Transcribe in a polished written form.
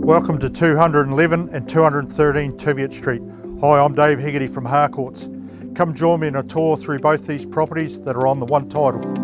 Welcome to 211 and 213 Teviot Street. Hi, I'm Dave Hegarty from Harcourts. Come join me in a tour through both these properties that are on the one title.